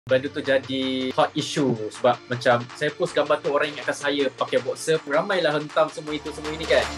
Benda tu jadi hot issue sebab macam saya post gambar tu, orang ingatkan saya pakai boxer, ramailah hentam semua itu semua ini kan.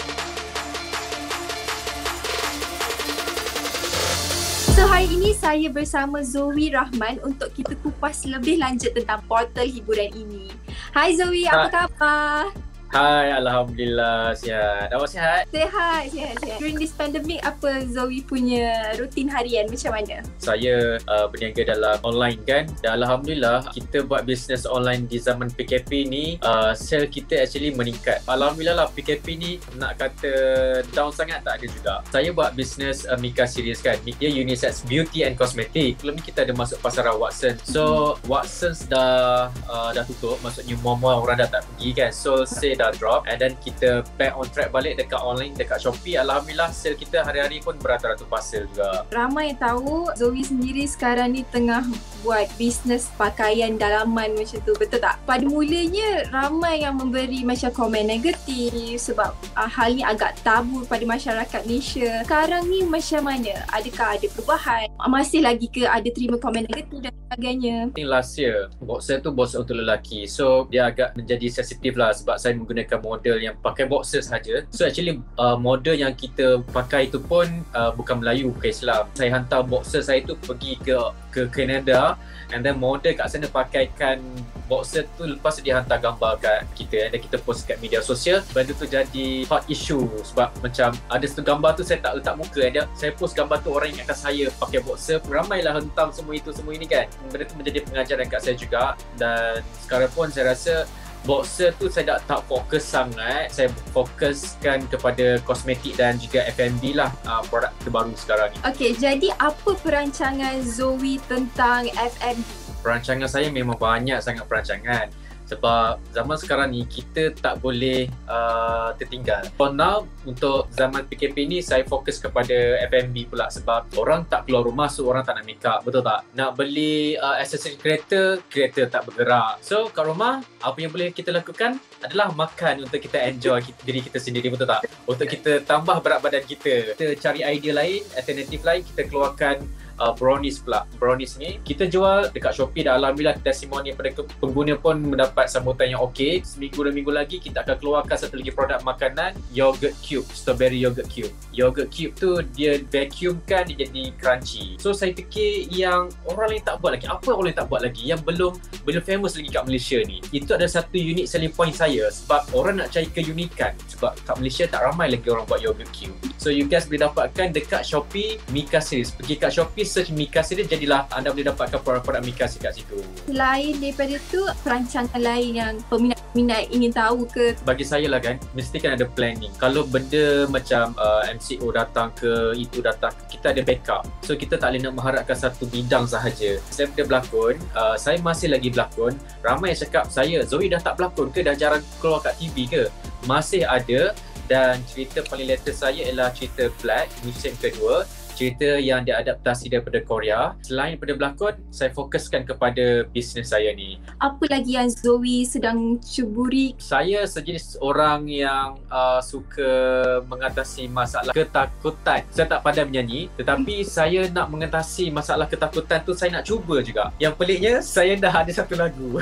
So hari ini saya bersama Zoe Rahman untuk kita kupas lebih lanjut tentang portal hiburan ini. Hai Zoe, apa khabar? Hai, Alhamdulillah sihat. Awak sihat? Sihat. During this pandemic, apa Zoe punya rutin harian macam mana? Saya berniaga dalam online kan, dan Alhamdulillah kita buat bisnes online di zaman PKP ni, sale kita actually meningkat. Alhamdulillah lah, PKP ni nak kata down sangat tak ada juga. Saya buat bisnes Mika Series kan, dia unisex beauty and cosmetic. Sebelum ni kita ada masuk pasaran Watsons. So Watsons dah tutup, maksudnya mall-mall orang dah tak pergi kan. So sale dah drop, and then kita back on track balik dekat online, dekat Shopee. Alhamdulillah sale kita hari-hari pun beratus-ratus parcel juga. Ramai yang tahu Zoe sendiri sekarang ni tengah buat bisnes pakaian dalaman macam tu, betul tak? Pada mulanya ramai yang memberi macam komen negatif sebab hal ni agak tabu pada masyarakat Malaysia. Sekarang ni macam mana? Adakah ada perubahan? Masih lagi ke ada terima komen negatif dan sebagainya? I think last year boxer tu boxer untuk lelaki, so dia agak menjadi sensitif lah sebab saya menggunakan model yang pakai boxer saja. So actually model yang kita pakai tu pun bukan Melayu, bukan Islam. Saya hantar boxer saya tu pergi ke Canada, and then model kat sana pakaikan boxer tu, lepas tu dia hantar gambar kat kita, dan kita post kat media sosial. Benda tu jadi hot issue sebab macam ada satu gambar tu saya tak letak muka, dan saya post gambar tu, orang ingatkan saya pakai boxer, ramailah hentam semua itu semua ini kan. Benda tu menjadi pengajaran kat saya juga, dan sekarang pun saya rasa boxer tu saya tak fokus sangat. Saya fokuskan kepada kosmetik dan juga F&B lah, produk terbaru sekarang ni. Okey, jadi apa perancangan Zoe tentang F&B? Perancangan saya memang banyak sangat perancangan. Sebab zaman sekarang ni kita tak boleh tertinggal. For now, untuk zaman PKP ni saya fokus kepada F&B pula sebab orang tak keluar rumah, so orang tak nak make up, betul tak? Nak beli aksesori kereta tak bergerak. So kat rumah, apa yang boleh kita lakukan adalah makan untuk kita enjoy diri kita sendiri, betul tak? Untuk kita tambah berat badan kita. Kita cari idea lain, alternatif lain, kita keluarkan brownies pula. Brownies ni kita jual dekat Shopee, dan Alhamdulillah testimoni daripada pengguna pun mendapat sambutan yang okey. Seminggu 2 minggu lagi kita akan keluarkan satu lagi produk makanan, yogurt cube, strawberry yogurt cube. Yogurt cube tu dia vacuumkan, dia jadi crunchy. So saya fikir yang orang lain tak buat lagi. Apa orang lain tak buat lagi yang belum famous lagi kat Malaysia ni? Itu adalah satu unique selling point saya, sebab orang nak cari keunikan, sebab kat Malaysia tak ramai lagi orang buat yogurt cube. So you guys boleh dapatkan dekat Shopee Mika Series. Pergi kat Shopee, search Mika Series, jadilah anda boleh dapatkan produk-produk Mika Series kat situ. Selain daripada tu, perancangan lain yang peminat ingin tahu ke? Bagi saya lah kan, mesti kan ada planning. Kalau benda macam MCO datang ke, itu datang ke, kita ada backup. So kita tak boleh nak mengharapkan satu bidang sahaja. Saya berlakon, saya masih lagi berlakon. Ramai yang cakap saya, Zoe dah tak berlakon ke? Dah jarang keluar kat TV ke? Masih ada, dan cerita paling latest saya ialah cerita Black, musim kedua. Cerita yang diadaptasi daripada Korea. Selain daripada berlakon, saya fokuskan kepada bisnes saya ni. Apa lagi yang Zoe sedang cuburi? Saya sejenis orang yang suka mengatasi masalah ketakutan. Saya tak pandai menyanyi, tetapi saya nak mengatasi masalah ketakutan tu, saya nak cuba juga. Yang peliknya, saya dah ada satu lagu.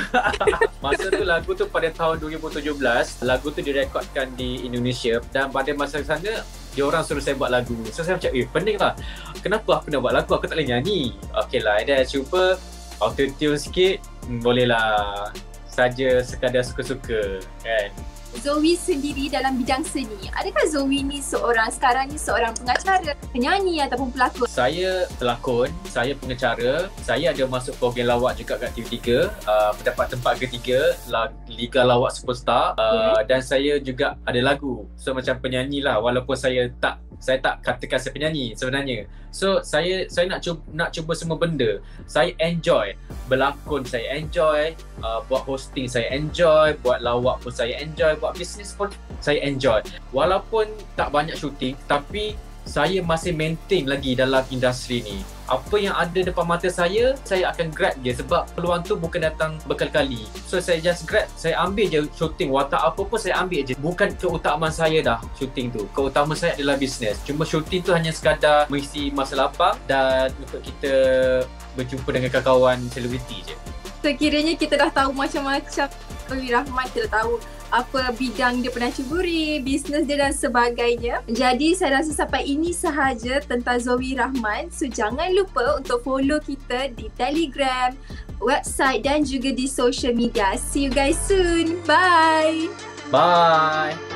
Masa tu lagu tu pada tahun 2017. Lagu tu direkodkan di Indonesia, dan pada masa sana dia orang suruh saya buat lagu. So saya macam, pening lah. Kenapa aku nak buat lagu? Aku tak boleh nyanyi. Okey lah, dan cuba auto-tune sikit. Boleh lah. Saja sekadar suka-suka kan. Zoe sendiri dalam bidang seni, adakah Zoe ni sekarang ni seorang pengacara, penyanyi ataupun pelakon? Saya pelakon, saya pengacara, saya ada masuk program lawak juga kat TV3, mendapat tempat ketiga Liga Lawak Superstar, dan saya juga ada lagu. So macam penyanyi lah, walaupun saya tak katakan saya penyanyi sebenarnya. So saya nak cuba semua benda. Saya enjoy berlakon, saya enjoy buat hosting, saya enjoy buat lawak pun, saya enjoy buat bisnes pun, saya enjoy. Walaupun tak banyak syuting, tapi saya masih maintain lagi dalam industri ni. Apa yang ada depan mata saya akan grab je, sebab peluang tu bukan datang berkali-kali. So saya just grab, saya ambil je syuting, watak apa pun saya ambil je. Bukan keutamaan saya dah syuting tu. Keutamaan saya adalah bisnes. Cuma syuting tu hanya sekadar mengisi masa lapang dan untuk kita berjumpa dengan kawan-kawan selebriti je. Sekiranya kita dah tahu macam-macam Zoe Rahman, kita dah tahu apa bidang dia pernah ceburi, bisnes dia dan sebagainya. Jadi saya rasa sampai ini sahaja tentang Zoe Rahman. So jangan lupa untuk follow kita di Telegram, website dan juga di social media. See you guys soon. Bye. Bye.